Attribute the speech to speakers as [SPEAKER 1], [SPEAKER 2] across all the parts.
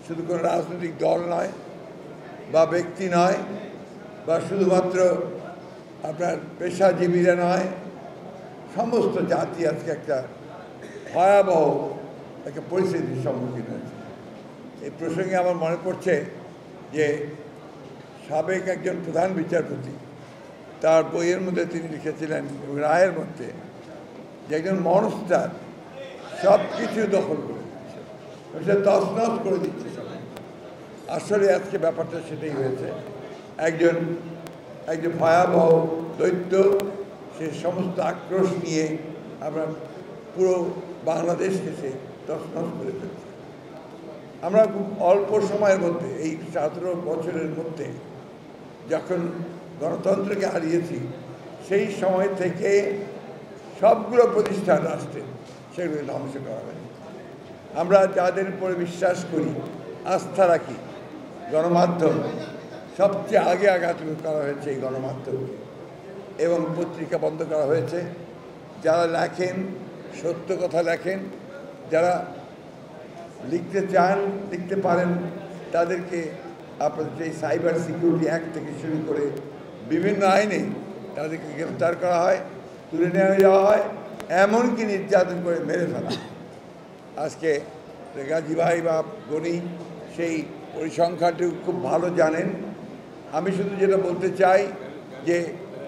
[SPEAKER 1] শুধু কোনো রাজনৈতিক দল নয় বা ব্যক্তি নয় বা শুধুমাত্র আপনার পেশাজীবীরা নয়, সমস্ত জাতি আজকে একটা ভয়াবহ একটা পরিস্থিতির সম্মুখীন হয়েছে। এই প্রসঙ্গে আমার মনে পড়ছে যে সাবেক একজন প্রধান বিচারপতি তার বইয়ের মধ্যে তিনি লিখেছিলেন রায়ের মধ্যে যে একজন মনস্টার সব কিছু দখল করে দিচ্ছে, সে তছনছ করে দিচ্ছে সব। আসলে আজকে ব্যাপারটা সেটাই হয়েছে। একজন ভয়াবহ দৈত্য সে সমস্ত আক্রোশ নিয়ে আমরা পুরো বাংলাদেশকে সে তছনছ করে ফেলছে। আমরা খুব অল্প সময়ের মধ্যে এই 17 বছরের মধ্যে যখন গণতন্ত্রকে হারিয়েছি সেই সময় থেকে সবগুলো প্রতিষ্ঠান রাষ্ট্রে সেগুলো ধ্বংস করা হয়। আমরা যাদের উপরে বিশ্বাস করি, আস্থা রাখি, গণমাধ্যম সবচেয়ে আগে আঘাত করা হয়েছে এই গণমাধ্যমকে, এবং পত্রিকা বন্ধ করা হয়েছে। যারা লেখেন, সত্য কথা লেখেন, যারা লিখতে চান, লিখতে পারেন, তাদেরকে আপনাদের এই সাইবার সিকিউরিটি অ্যাক্ট থেকে শুরু করে বিভিন্ন আইনে তাদেরকে গ্রেফতার করা হয়, তুলে নিয়ে যাওয়া হয়, এমনকি নির্যাতন করে মেরে ফেলা। আজকে গাজী ভাই বা গণি সেই পরিসংখ্যানটি খুব ভালো জানেন। আমি শুধু যেটা বলতে চাই যে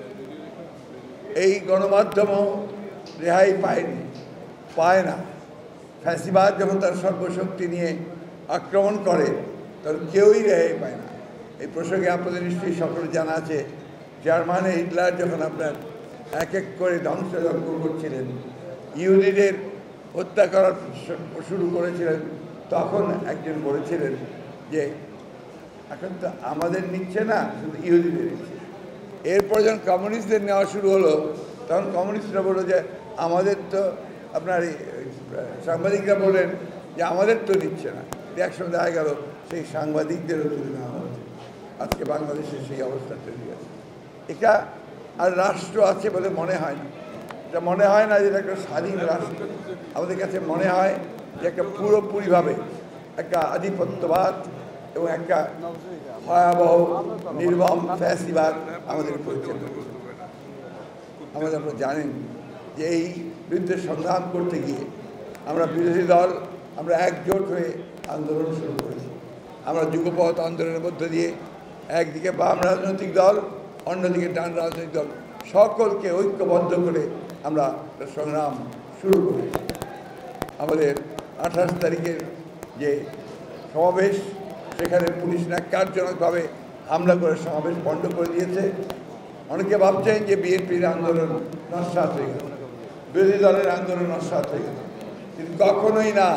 [SPEAKER 1] এই গণমাধ্যমও রেহাই পায় না। ফ্যাসিবাদ যখন তার সর্বশক্তি নিয়ে আক্রমণ করে তখন কেউই রেহাই পায় না। এই প্রসঙ্গে আপনাদের নিশ্চয়ই সকলে জানা আছে, জার্মানি হিটলার যখন আপনার এক এক করে ধ্বংসযজ্ঞ করছিলেন, ইহুদিদের হত্যা করার শুরু করেছিলেন, তখন একজন বলেছিলেন যে এখন তো আমাদের নিচ্ছে না, শুধু ইহুদিদের নিচ্ছে। এরপর যখন কমিউনিস্টদের নেওয়া শুরু হলো তখন কমিউনিস্টরা বললো যে আমাদের তো আপনার সাংবাদিকরা বললেন যে আমাদের তো নিচ্ছে না। একসময় দেখা গেল সেই সাংবাদিকদেরও তুলে নেওয়া হচ্ছে। আজকে বাংলাদেশে সেই অবস্থা তৈরি আছে। এটা আর রাষ্ট্র আছে বলে মনে হয় না। এটা মনে হয় না যে এটা একটা স্বাধীন রাষ্ট্র। আমাদের কাছে মনে হয় যে একটা পুরোপুরিভাবে একটা আধিপত্যবাদ এবং একটা ভয়াবহ নির্মম ফ্যাসিবাদ আমাদের পরিচালনা করছে। আপনারা জানেন যে এই বিরুদ্ধে সংগ্রাম করতে গিয়ে আমরা বিরোধী দল আমরা একজোট হয়ে আন্দোলন শুরু করেছি। আমরা যুগপৎ আন্দোলনের মধ্য দিয়ে একদিকে বাম রাজনৈতিক দল, অন্যদিকে ডান রাজনৈতিক দল সকলকে ঐক্যবদ্ধ করে আমরা সংগ্রাম শুরু করেছি। আমাদের 28 তারিখের যে সমাবেশ, সেখানে পুলিশ ন্যাক্কারজনকভাবে হামলা করে সমাবেশ বন্ধ করে দিয়েছে। অনেকে ভাবছেন যে বিএনপির আন্দোলন নস্যাৎ হয়ে গেল, বিরোধী দলের আন্দোলন নস্যাৎ হয়ে গেল, কিন্তু কখনোই না।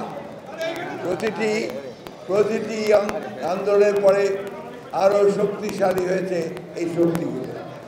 [SPEAKER 1] প্রতিটি আন্দোলনের পরে আরও শক্তিশালী হয়েছে এই শক্তিগুলো।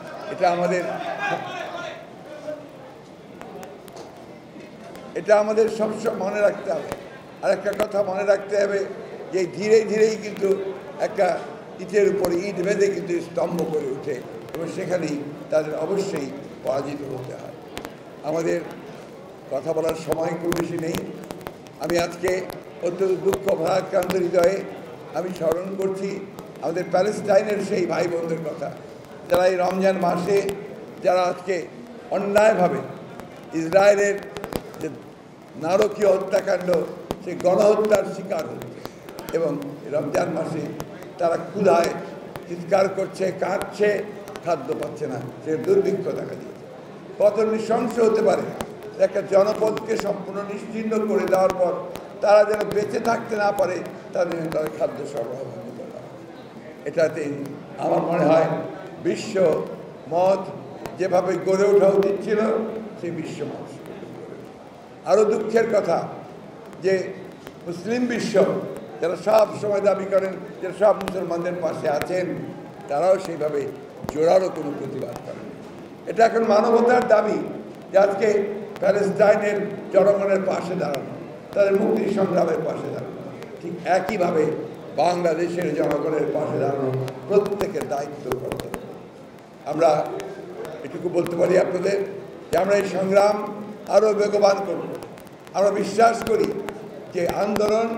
[SPEAKER 1] এটা আমাদের সবসময় মনে রাখতে হবে। আর একটা কথা মনে রাখতে হবে যে ধীরে ধীরেই কিন্তু একটা ইটের উপরে ইট বেঁধে কিন্তু স্তম্ভ করে ওঠে, এবং সেখানেই তাদের অবশ্যই পরাজিত হতে হয়। আমাদের কথা বলার সময় খুব বেশি নেই। আমি আজকে অত্যন্ত দুঃখ ভারাক্রান্ত হৃদয়ে আমি স্মরণ করছি আমাদের প্যালেস্টাইনের সেই ভাই বোনদের কথা, যারা এই রমজান মাসে যারা আজকে অন্যায়ভাবে ইসরায়েলের যে নারকীয় হত্যাকাণ্ড, সেই গণহত্যার শিকার হচ্ছে, এবং রমজান মাসে তারা ক্ষুধায় চিৎকার করছে, কাঁদছে, খাদ্য পাচ্ছে না, সে দুর্ভিক্ষ দেখা দিয়েছে। কত নৃশংস হতে পারে একটা জনপদকে সম্পূর্ণ নিশ্চিহ্ন করে দেওয়ার পর তারা যেন বেঁচে থাকতে না পারে, তাদের খাদ্য সরবরাহ বন্ধ করা। এটাতে আমার মনে হয় বিশ্ব মত যেভাবে গড়ে ওঠা উচিত ছিল, সেই বিশ্ব মত। আরও দুঃখের কথা যে মুসলিম বিশ্ব যারা সব সময় দাবি করেন যে সব মুসলমানদের পাশে আছেন, তারাও সেইভাবে জোরালো কোনো প্রতিবাদ করেন। এটা এখন মানবতার দাবি যে আজকে প্যালেস্টাইনের জনগণের পাশে দাঁড়ানো, তাদের মুক্তি সংগ্রামের পাশে দাঁড়ানো, ঠিক একইভাবে বাংলাদেশের জনগণের পাশে দাঁড়ানো প্রত্যেকের দায়িত্ব কর্তব্য। আমরা এটুকু বলতে পারি আপনাদের যে আমরা এই সংগ্রাম আরও বেগবান করব। আমরা বিশ্বাস করি যে আন্দোলন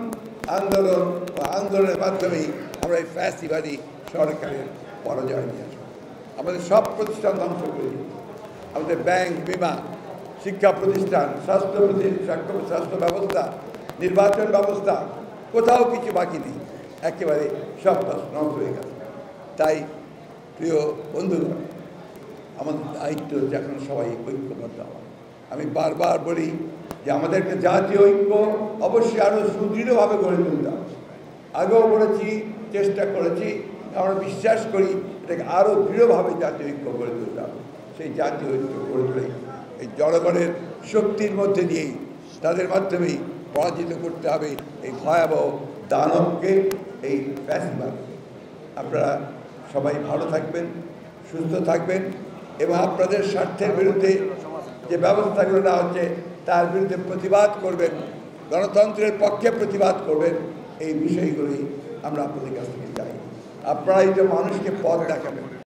[SPEAKER 1] আন্দোলন ও আন্দোলনের মাধ্যমেই আমরা এই ফ্যাসিবাদী সরকারের পরাজয় নিয়ে আসবো। আমাদের সব প্রতিষ্ঠান ধ্বংস করে দিই, আমাদের ব্যাংক, বিমা, শিক্ষা প্রতিষ্ঠান, স্বাস্থ্য ব্যবস্থা, নির্বাচন ব্যবস্থা, কোথাও কিছু বাকি নেই, একেবারে সব নষ্ট হয়ে গেছে। তাই প্রিয় বন্ধুগণ, আমাদের দায়িত্ব হচ্ছে এখন সবাই ঐক্যবদ্ধ হওয়া। আমি বারবার বলি যে আমাদেরকে জাতীয় ঐক্য অবশ্যই আরও সুদৃঢ়ভাবে গড়ে তুলতে হবে। আগেও করেছি, চেষ্টা করেছি, আমরা বিশ্বাস করি এটাকে আরও দৃঢ়ভাবে জাতীয় ঐক্য গড়ে তুলতে হবে। সেই জাতীয় ঐক্য গড়ে তুলে এই জনগণের শক্তির মধ্যে দিয়েই, তাদের মাধ্যমেই পরাজিত করতে হবে এই ভয়াবহ দানবকে, এই ফ্যাসিবাদকে। আপনারা সবাই ভালো থাকবেন, সুস্থ থাকবেন এবং আপনাদের স্বার্থের বিরুদ্ধে যে ব্যবস্থাগুলো নেওয়া হচ্ছে তার বিরুদ্ধে প্রতিবাদ করবেন, গণতন্ত্রের পক্ষে প্রতিবাদ করবেন। এই বিষয়গুলি আমরা আপনাদের কাছ থেকে চাই। আপনারাই তো মানুষকে পথ দেখাবেন।